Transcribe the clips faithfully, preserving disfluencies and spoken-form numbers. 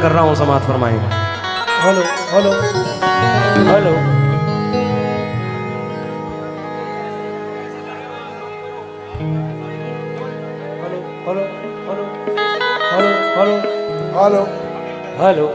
कर रहा हूं समाप्त फरमाएंगे। Hello hello hello hello hello hello hello hello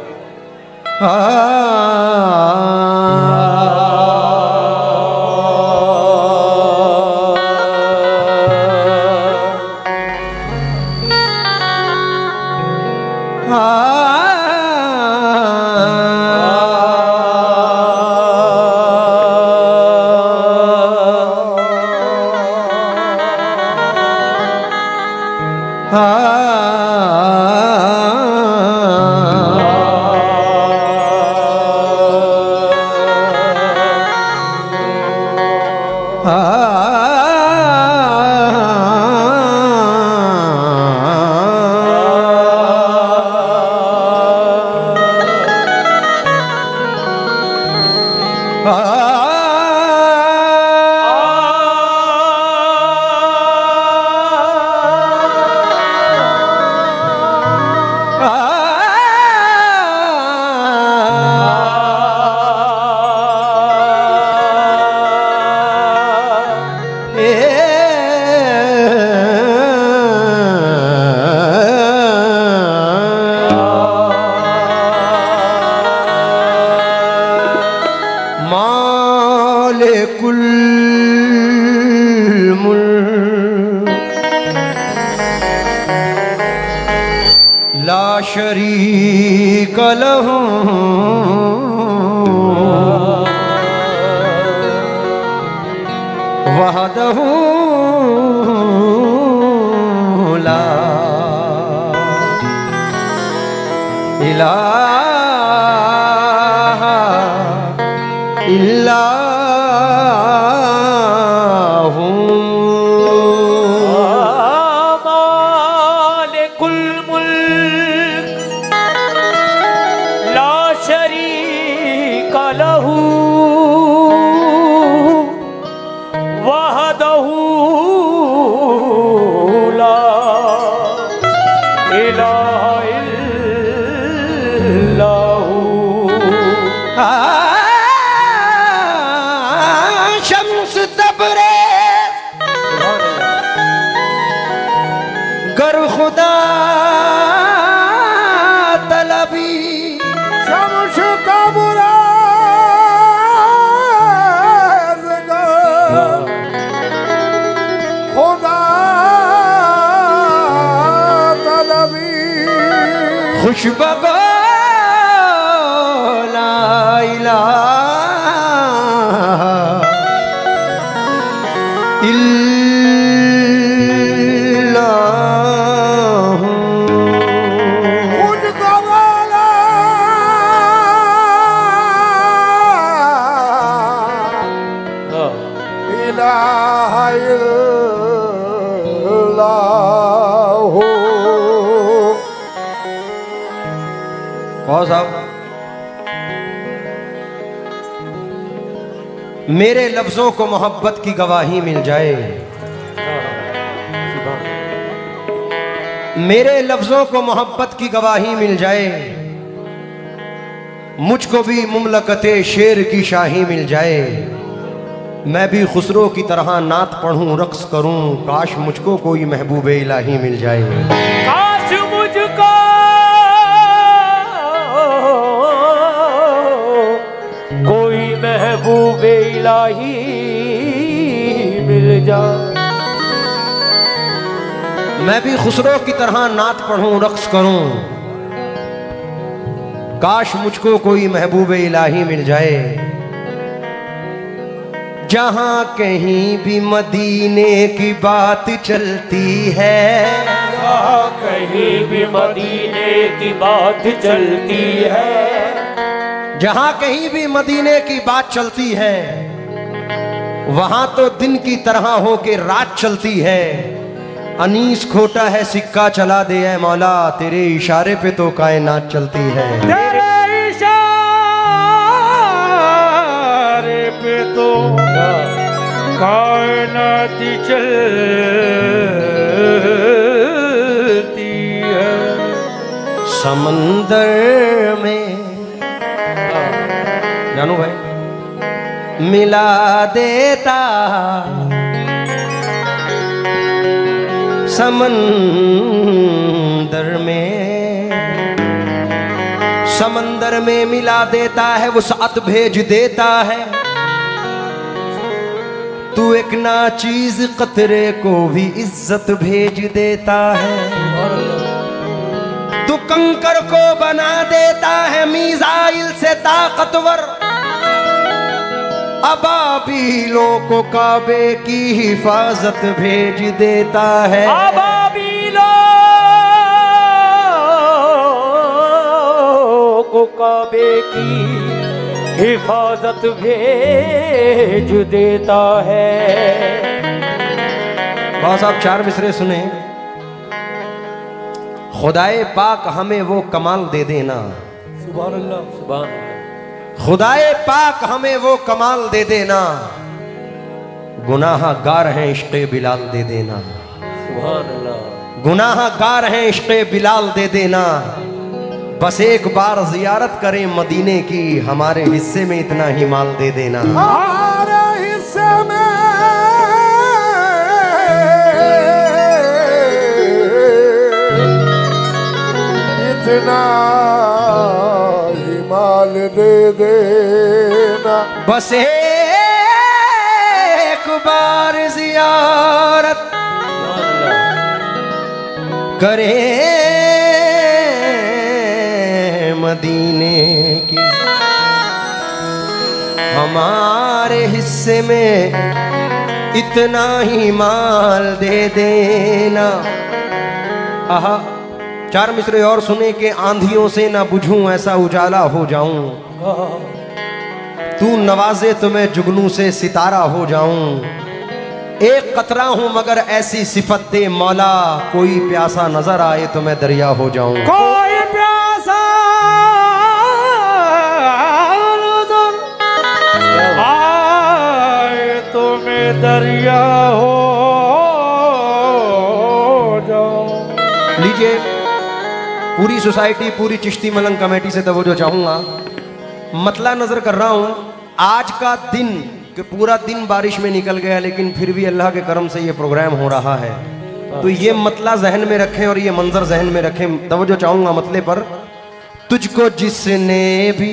शरीक लहू वहदहू ला इलाहा इल्ला शम्स तबरेज़ गर खुदा तलबी शम्स तबरेज़ गर खुदा तलबी खुशबगो ला इलाहा इल्लाहु खुद का वाला इलाहा इल्लाहु। बहुत साहब मेरे लफ्जों को मोहब्बत की गवाही मिल जाए, मेरे लफ्जों को मोहब्बत की गवाही मिल जाए, मुझको भी मुमलकते शेर की शाही मिल जाए, मैं भी खुसरो की तरह नात पढ़ूं रक्स करूं, काश मुझको कोई महबूबे इलाही मिल जाए। काश मुझको कोई महबूबे इलाही मिल जाए, मैं भी खुसरो की तरह नात पढ़ूं रक्स करूं, काश मुझको कोई महबूब इलाही मिल जाए। जहां कहीं भी मदीने की बात चलती है, जहां कहीं भी मदीने की बात चलती है, जहां कहीं भी मदीने की बात चलती है, वहां तो दिन की तरह होके रात चलती है। अनीस खोटा है सिक्का चला दे ऐ मौला, तेरे इशारे पे तो कायनात चलती है। तेरे इशारे पे तो कायनात चलती है। समंदर में जानू भाई मिला देता समंदर में समंदर में मिला देता है वुसअत भेज देता है तू एक नाचीज कतरे को भी इज्जत भेज देता है तू कंकर को बना देता है मीज़ाइल से ताकतवर अबाबीलों को काबे की हिफाजत भेज देता है अबाबीलों को काबे की हिफाजत भेज देता है। बाबा साहब चार मिसरे सुने। खुदाए पाक हमें वो कमाल दे देना, सुभान अल्लाह सुभान अल्लाह। खुदाए पाक हमें वो कमाल दे देना, गुनाहगार हैं इश्क़े बिलाल दे देना, सुभान अल्लाह। गुनाहगार हैं इश्क़े बिलाल दे देना। बस एक बार जियारत करें मदीने की, हमारे हिस्से में इतना ही माल दे देना। हमारे हिस्से में इतना ही माल दे देना। बस एक बार जियारत करें मदीने की, हमारे हिस्से में इतना ही माल दे देना। आहा चार मिसरे और सुने के आंधियों से ना बुझूं ऐसा उजाला हो जाऊं, तू नवाजे तो मैं जुगनू से सितारा हो जाऊं। एक कतरा हूं मगर ऐसी सिफत दे मौला, कोई प्यासा नजर आए तो मैं दरिया हो जाऊं। कोई प्यासा नजर आए तो मैं दरिया हो जाऊं। लीजिए पूरी सोसाइटी पूरी चिश्ती मलंग कमेटी से तवज्जो चाहूंगा। मतला नजर कर रहा हूं आज का दिन कि पूरा दिन बारिश में निकल गया, लेकिन फिर भी अल्लाह के करम से ये प्रोग्राम हो रहा है। तो ये मतला जहन में रखें और ये मंजर जहन में रखें। तवज्जो चाहूंगा मतले पर। तुझको जिसने भी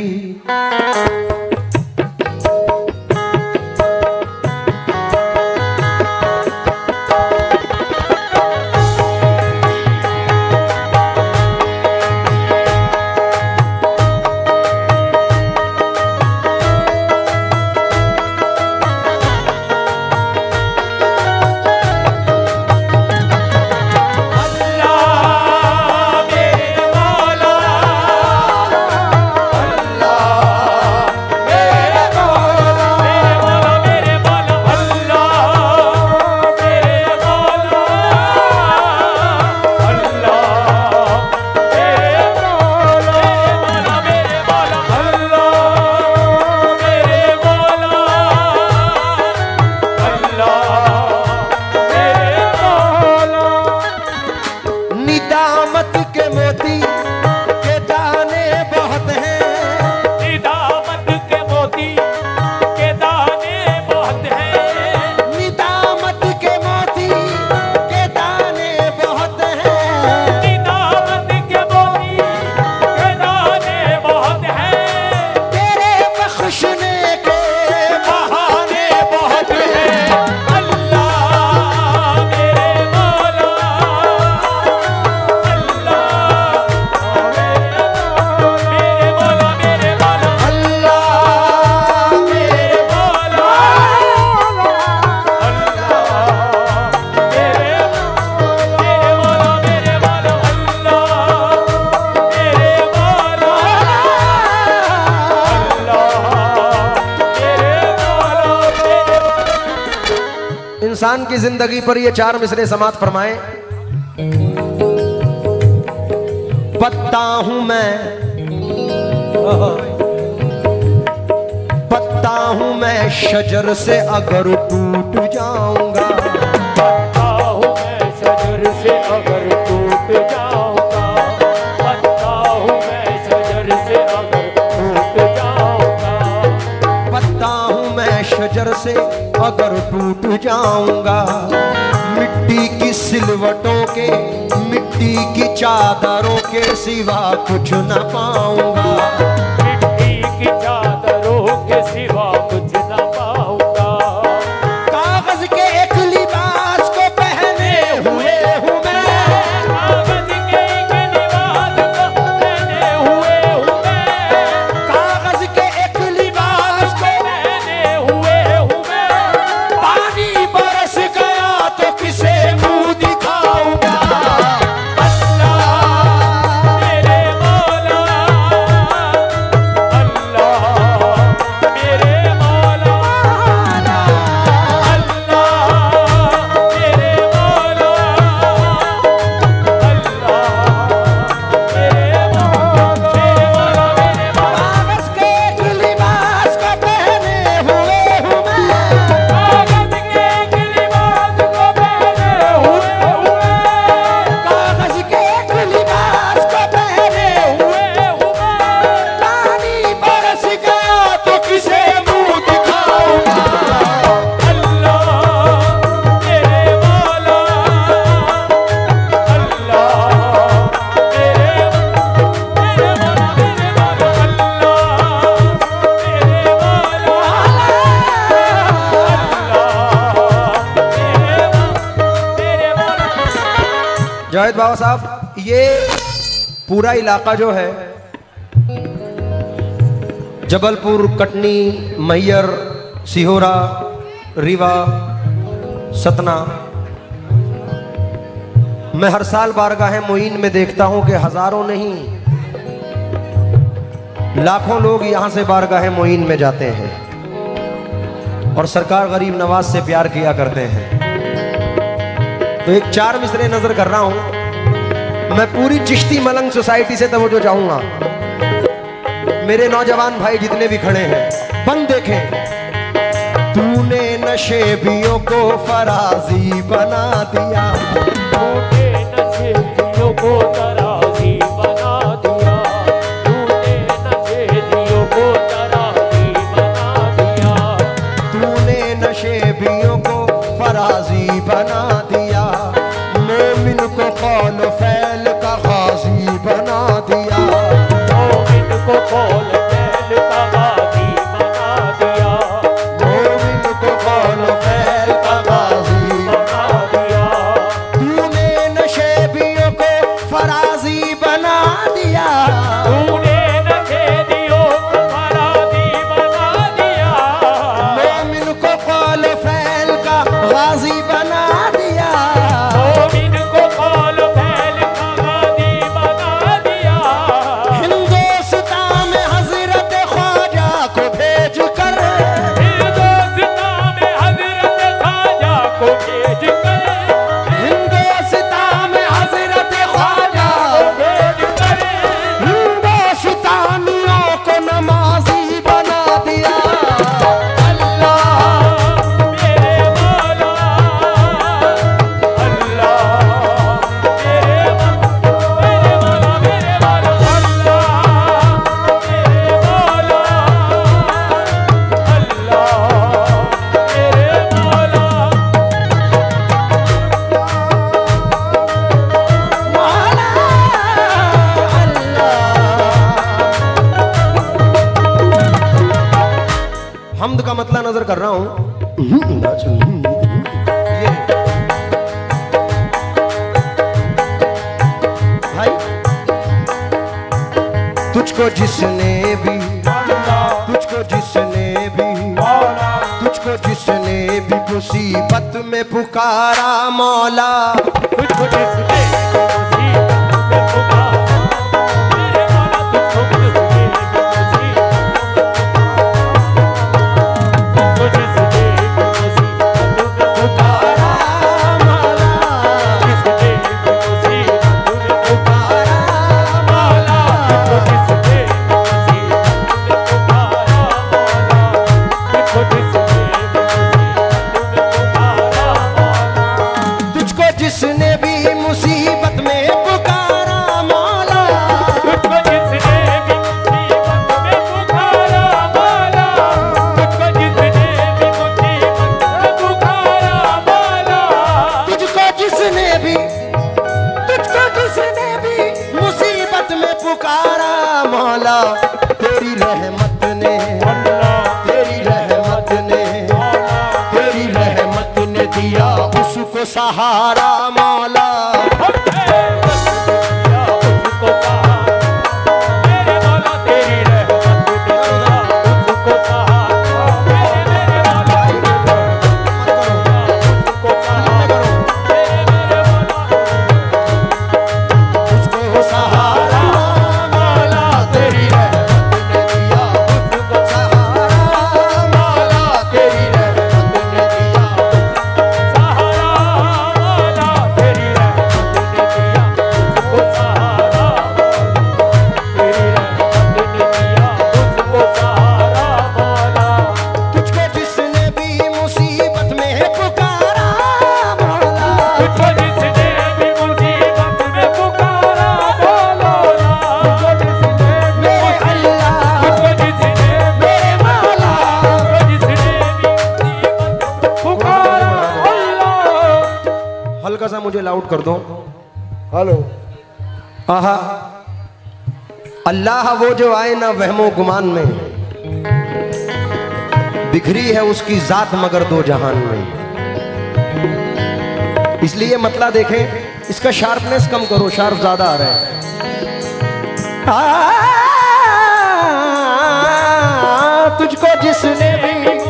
इंसान की जिंदगी पर ये चार मिसरे समात फरमाए। पत्ता हूं मैं, पत्ता हूं मैं शजर से अगर टूट जाऊंगा, पत्ता हूं मैं शजर से अगर टूट जाऊंगा, पत्ता जाऊंगा। मिट्टी की सिलवटों के, मिट्टी की चादरों के सिवा कुछ न पाऊंगा। मिट्टी की चादरों के सिवा कुछ न पाऊंगा। कागज के एक लिबास को पहने हुए हूँ मैं, कागज के एक लिबास को पहने हुए हूँ मैं। कागज के एक लिबास को पहने हुए हूँ मैं। पानी बरस गया तो किसे मुंह दिखाऊंगा। मेरे मौला, अल्लाह मेरे मौला, अल्लाह मेरे मौला, अल्लाह मेरे मौला, मेरे मौला, मेरे मौला। कागज के एक लिबास को पहने हुए हूँ मैं, कागज के एक लिबास को पहने हुए हूँ मैं। कागज के एक लिबास को पहने हुए हूँ मैं। पानी बरस गया तो किसे मुंह दिखाऊंगा। अल्लाह मेरे मौला, अल्लाह मेरे मेरे मौला, मेरे मौला, अल्लाह मेरे मौला, अल्लाह मेरे मौला। जावेद बाबा साहब, ये पूरा इलाका जो है जबलपुर, कटनी, मैयर, सिहोरा, रीवा, सतना, मैं हर साल बारगाह मोइन में देखता हूं कि हजारों नहीं लाखों लोग यहां से बारगाह मोइन में जाते हैं और सरकार गरीब नवाज से प्यार किया करते हैं। तो एक चार मिसरे नजर कर रहा हूं। मैं पूरी चिश्ती मलंग सोसाइटी से तवज्जो चाहूंगा। मेरे नौजवान भाई जितने भी खड़े हैं, बंद देखें। तूने नशेबियों को फराजी बना दिया, तूने नशेड़ियों को तराजी बना दिया। तूने नशेड़ियों को तराजी बना दिया। तूने नशेबियों को फराजी बना दिया। मोमिन को कौल फैल का गाजी बना दिया। मोमिन को कौल फैल का गाजी बना दिया। मोमिन को कौल फैल का गाजी बना दिया। तूने नशेबियों को फराजी बना दिया। तूने नशेड़ियों को फराजी बना दिया। मोमिन को कौल फैल का गाजी बना दिया। मोमिन को कौल फैल का गाजी बना दिया। हिंदुस्तान में हजरत ख्वाजा को भेज कर, हिंदुस्तान में हजरत ख्वाजा को भेज कर, हिंदुस्तान में हजरत ख्वाजा भेज कर, हिंदुस्तानियों को नमाजी बना दिया। अल्लाह मेरे मौला, अल्लाह मेरे मेरे मौला, मेरे मौला, अल्लाह मेरे मौला, अल्लाह मेरे मौला। हमद का मतलब नजर कर रहा हूं। ये भाई, तुझको जिसने भी, तुझको जिसने भी, तुझको जिसने भी मुसीबत में पुकारा मौला, तुझको जिसने मुसीबत में पुकारा, मेरे मौला तुझको जिसने मुसीबत में पुकारा, तुझको जिसने मुसीबत में पुकारा, मौला, जिसने मुसीबत में पुकारा मौला, तुझको जिसने मुसीबत में पुकारा मौला, तुझको जिसने मुसीबत में पुकारा मौला, तुझको जिसने भी मुसीबत में मौला तेरी रहमत ने, तेरी रहमत ने, तेरी रहमत ने दिया उसको सहारा मौला। मुझे लाउड कर दो। हेलो। आहा अल्लाह वो जो आए ना वहमो गुमान में, बिखरी है उसकी जात मगर दो जहान में। इसलिए मतला देखें, इसका शार्पनेस कम करो, शार्प ज्यादा आ रहा है। तुझको जिसने भी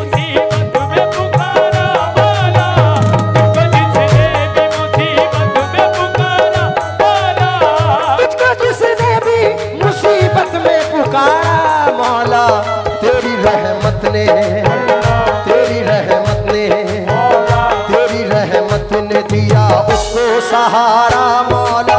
मौला तेरी रहमत ने, तेरी रहमत ने, तेरी रहमत ने दिया उसको सहारा मौला।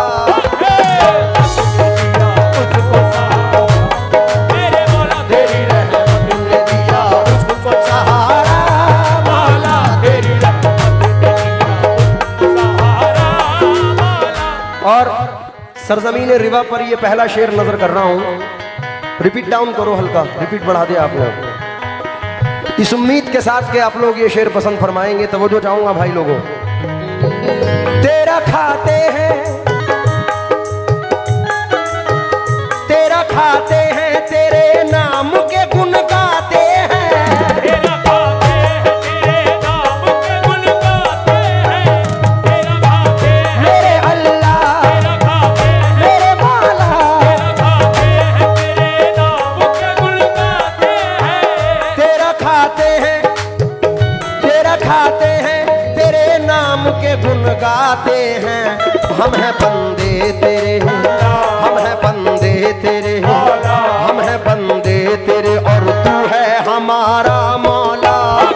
तेरी रहमत ने दिया उसको सहारा मौला, तेरी रहमत ने दिया उसको सहारा मौला। और सरजमीन रिवा पर ये पहला शेर नजर कर रहा हूं, रिपीट डाउन करो हल्का, रिपीट बढ़ा दे आप लोग, इस उम्मीद के साथ कि आप लोग ये शेर पसंद फरमाएंगे। तो वो जो चाहूंगा भाई लोगों, तेरा खाते हैं, तेरा खाते हैं, तेरे नाम के गुण गाते हैं, तेरा खाते हैं, तेरे नाम के गुण गाते हैं, तेरा खाते हैं मेरे अल्लाह, तेरा खाते हैं मेरे मौला, तेरा खाते हैं तेरे नाम के गुण गाते हैं, तेरा खाते हैं, तेरा खाते हैं, तेरे नाम के गुण गाते हैं। हम हैं बंदे तेरे, हम हैं बंदे तेरे, हम हैं बंदे तेरे और तू है हमारा मौला।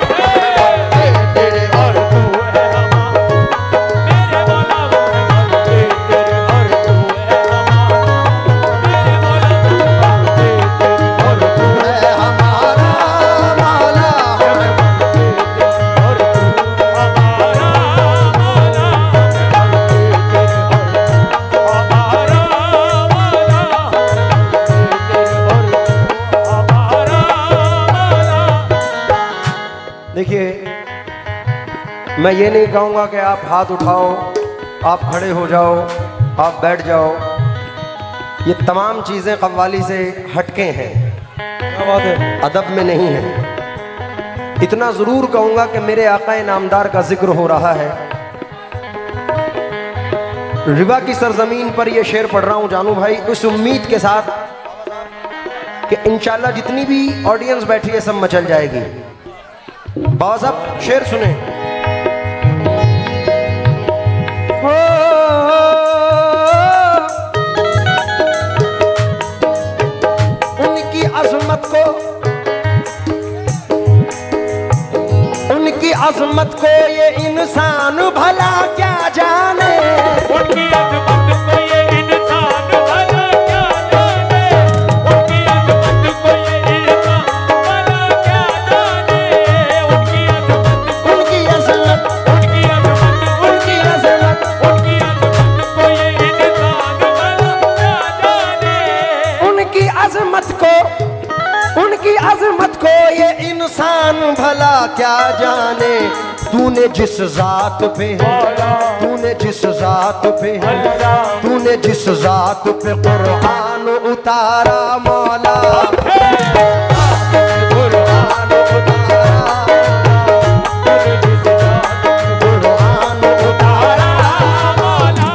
तेरे और तू है हमारा मेरे मौला, बंदे तेरे और तू है हमारा मेरे मौला, बंदे तेरे और तू है हमारा मौला, बंदे तेरे और तू हमारा मौला, बंदे तेरे और हमारा मौला, देखिए, मैं ये नहीं कहूँगा कि आप हाथ उठाओ, आप खड़े हो जाओ, आप बैठ जाओ, ये तमाम चीज़ें कव्वाली से हटके हैं, क्या बात है, अदब में नहीं है। इतना ज़रूर कहूँगा कि मेरे आक़ाए नामदार का जिक्र हो रहा है। रिवा की सरजमीन पर यह शेर पढ़ रहा हूँ जानू भाई, उस उम्मीद के साथ कि इंशाल्लाह जितनी भी ऑडियंस बैठी है सब मचल जाएगी। बाबा साहब शेर सुने। हो उनकी अजमत को, उनकी अजमत को ये इंसान भला क्या जाने, उनकी अजमत को ये इंसान भला क्या जाने, उनकी अजमत को ये इंसान भला क्या जाने, उनकी अजमत, उनकी अजमत, उनकी अजमत, उनकी अजमत, उनकी अजमत को ये इंसान भला क्या जाने, उनकी अजमत को उनकी अजमत को ये इंसान भला क्या जाने। तूने जिस जात पे तूने जिस जात पे तूने जिस जात पे कुरान उतारा मौला, कुरान उतारा, कुरान उतारा मौला,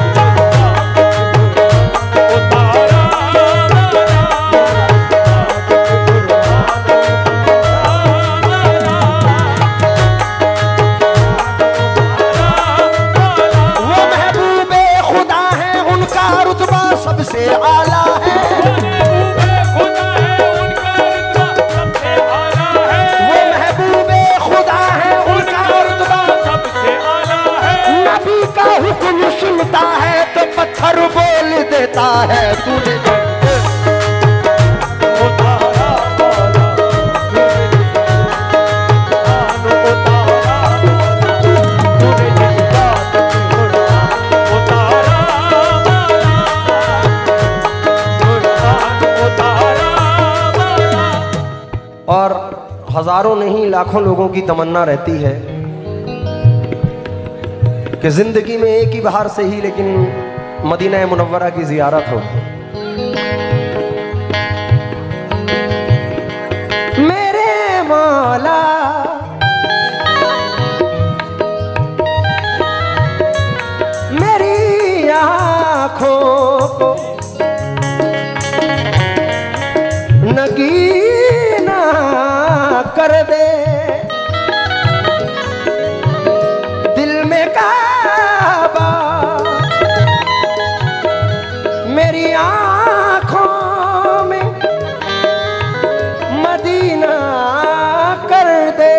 सबसे आला है, खुदा है उनका रुतबा सबसे आला है। वो महबूबे खुदा है उनका रुतबा सबसे आला है। नबी का हुक्म सुनता है तो पत्थर बोल देता है। तूने और हजारों नहीं लाखों लोगों की तमन्ना रहती है कि जिंदगी में एक ही बार से ही लेकिन मदीना मुनव्वरा की जियारत हो। मेरे मौला मेरी आँखों को नगीना कर दे, दिल में काबा मेरी आँखों में मदीना कर दे।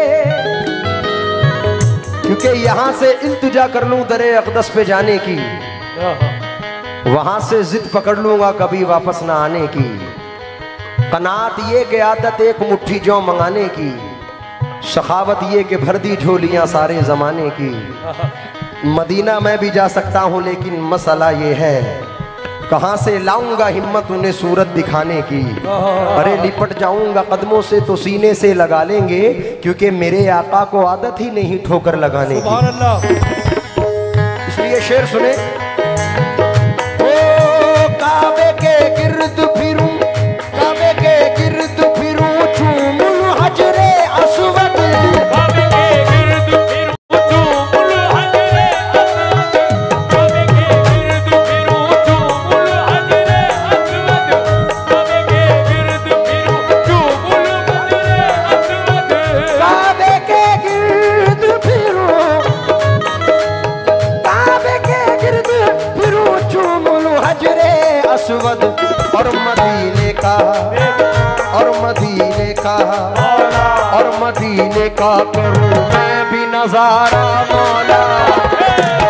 क्योंकि यहाँ से इल्तिजा कर लूं दरे अक़दस पे जाने की, वहां से जिद पकड़ लूंगा कभी वापस ना आने की। कनात ये कि आदत एक मुट्ठी जौ मंगाने की, सखावत ये कि भर दी झोलियां सारे जमाने की। मदीना मैं भी जा सकता हूँ लेकिन मसला ये है कहाँ से लाऊंगा हिम्मत उन्हें सूरत दिखाने की। अरे लिपट जाऊंगा कदमों से तो सीने से लगा लेंगे, क्योंकि मेरे आका को आदत ही नहीं ठोकर लगाने की। इसलिए शेर सुने, ओ काबे के गिर्द फिरूं काबे के गिर्द फिरूं चूमुल हजरे अस्वद, काबे के गिर्द फिरूं चूमुल हजरे अस्वद, काबे के गिर्द फिरूं चूमुल हजरे अस्वद, काबे के गिर्द फिरूं चूमुल हजरे अस्वद, काबे के गिर्द फिरूं काबे के गिर्द फिरूं चूमुल हजरे अस्वद। और मदीने का और मदीने का और मदीने का करूं मैं भी नजारा मौला।